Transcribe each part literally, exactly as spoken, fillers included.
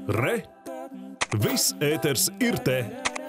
Re! Viss ēters ir te!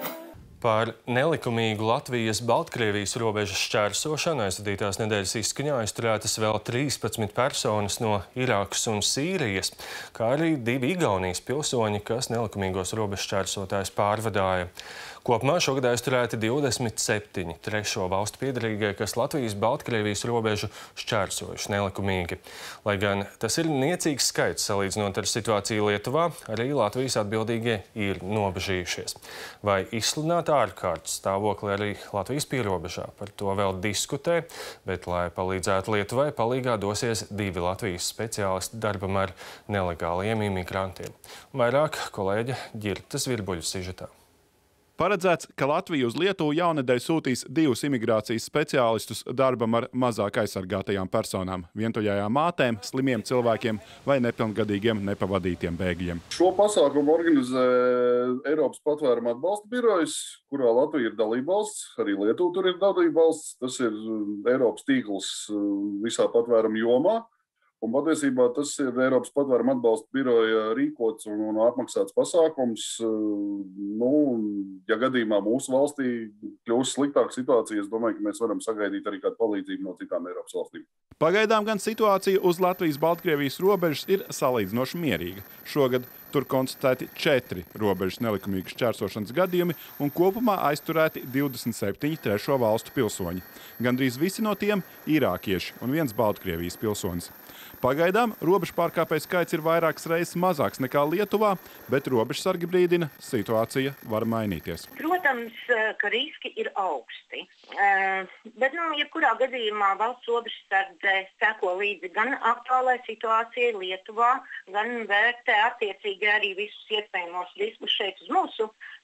Par nelikumīgu Latvijas-Baltkrievijas robežas šķērsošanu aizvadītās nedēļas izskaņā aizturētas vēl trīspadsmit personas no Irākas un Sīrijas, kā arī divi Igaunijas pilsoņi, kas nelikumīgos robežas šķērsotājus pārvadāja. Kopumā šogad aizturēti divdesmit septiņi trešo valstu piedarīgie, kas Latvijas-Baltkrievijas robežu šķērsojuši nelikumīgi. Lai gan tas ir niecīgs skaits salīdzinot ar situāciju Lietuvā, arī Latvijas atbildīgie ir nobežījušies. Vai izsludināt ārkārtas stāvokli arī Latvijas pierobežā? Par to vēl diskutē, bet, lai palīdzētu Lietuvai, palīgā dosies divi Latvijas speciālisti darbam ar nelegāliem imigrantiem. Vairāk kolēģe Ģirta Zvirbuļa sižetā. Paredzēts, ka Latvija uz Lietuvu jaunedēļ sūtīs divus imigrācijas speciālistus darbam ar mazāk aizsargātajām personām, vientuļajām mātēm, slimiem cilvēkiem vai nepilngadīgiem nepavadītiem bēgļiem. Šo pasākumu organizē Eiropas patvēruma atbalsta birojas, kurā Latvija ir dalībvalsts, arī Lietuva tur ir dalībvalsts. Tas ir Eiropas tīkls visā patvēruma jomā. Un patiesībā tas ir Eiropas patvēruma atbalsta biroja rīkots un, un apmaksāts pasākums. Nu, ja gadījumā mūsu valstī kļūs sliktāka situācija, es domāju, ka mēs varam sagaidīt arī kādu palīdzību no citām Eiropas valstīm. Pagaidām gan situācija uz Latvijas-Baltkrievijas robežas ir salīdzinoši mierīga. Šogad tur konstatēti četri robežas nelikumīgas šķērsošanas gadījumi un kopumā aizturēti divdesmit septiņi trešo valstu pilsoņi. Gandrīz visi no tiem irākieši un viens Baltkrievijas pilsonis. Pagaidām robežu pārkāpēju skaits ir vairākas reizes mazāks nekā Lietuvā, bet robežsargi brīdina, situācija var mainīties. Protams, ka riski ir augsti, bet, nu, jebkurā gadījumā valsts robežsardze seko līdzi gan aktuālai situācijai Lietuvā, gan vērtē attiecīgi arī visus iespējamos riskus šeit uz mūsu,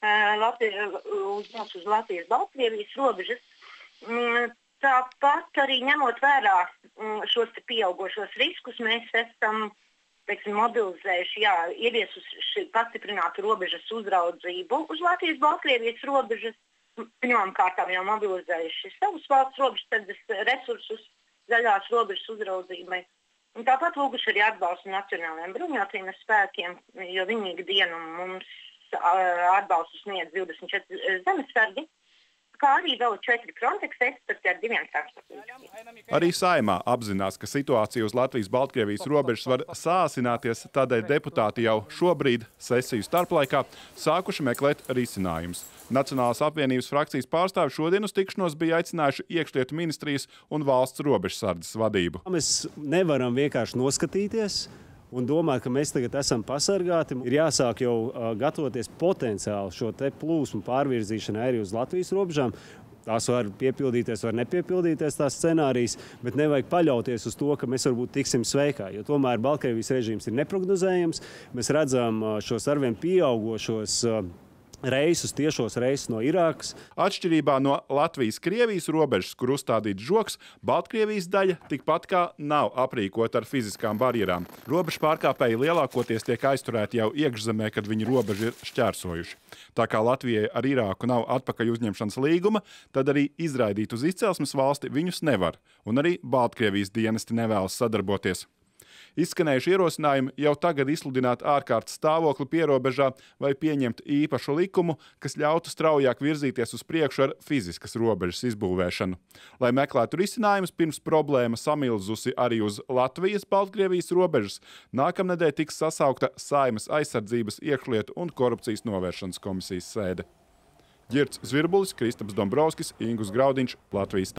uz mūsu uz Latvijas-Baltkrievijas robežas. Tāpat arī ņemot vērā šos pieaugošos riskus, mēs esam, teiksim, mobilizējuši, jā, ieviesuši pastiprinātu robežas uzraudzību uz Latvijas-Baltkrievijas robežas. Pirmām kārtām jau mobilizējuši savus valsts robežsardzes resursus zaļās robežas uzraudzībai. Un tāpat lūguši arī atbalstu nacionālajiem bruņotajiem spēkiem, jo viņi ikdienu mums atbalstu sniedz divdesmit četri zemesargi. Kā arī vēl četri Frontex eksperti ar diviem starptautiskajiem. Arī Saeimā apzinās, ka situācija uz Latvijas-Baltkrievijas robežas var sāsināties, tādēļ deputāti jau šobrīd, sesiju starplaikā, sākuši meklēt risinājumus. Nacionālās apvienības frakcijas pārstāvi šodien uz tikšanos bija aicinājuši iekšlietu ministrijas un valsts robežsardzes vadību. Mēs nevaram vienkārši noskatīties un domāt, ka mēs tagad esam pasargāti. Ir jāsāk jau uh, gatavoties potenciāli šo te plūsmu pārvirzīšanai arī uz Latvijas robežām. Tās var piepildīties, var nepiepildīties tās scenārijas, bet nevajag paļauties uz to, ka mēs varbūt tiksim sveikā, jo tomēr Baltkrievijas režīms ir neprognozējams. Mēs redzam uh, šos arvien pieaugošos uh, reisus, tiešos reisus no Irākas. Atšķirībā no Latvijas-Krievijas robežas, kur uzstādīts žoks, Baltkrievijas daļa tikpat kā nav aprīkota ar fiziskām barjerām. Robežu pārkāpēji lielākoties tiek aizturēti jau iekšzemē, kad viņi robežu ir šķērsojuši. Tā kā Latvijai ar Irāku nav atpakaļ uzņemšanas līguma, tad arī izraidīt uz izcelsmes valsti viņus nevar, un arī Baltkrievijas dienesti nevēlas sadarboties. Izskanējuši ierosinājumi jau tagad izsludināt ārkārtas stāvokli pierobežā vai pieņemt īpašu likumu, kas ļautu straujāk virzīties uz priekšu ar fiziskas robežas izbūvēšanu. Lai meklētu risinājumus, pirms problēma samilzusi arī uz Latvijas-Baltkrievijas robežas, nākamnedēļ tiks sasaukta Saeimas aizsardzības, iekšlietu un korupcijas novēršanas komisijas sēde. Ģirts Zvirbulis, Kristaps Dombrovskis, Ingus Graudiņš, Latvijas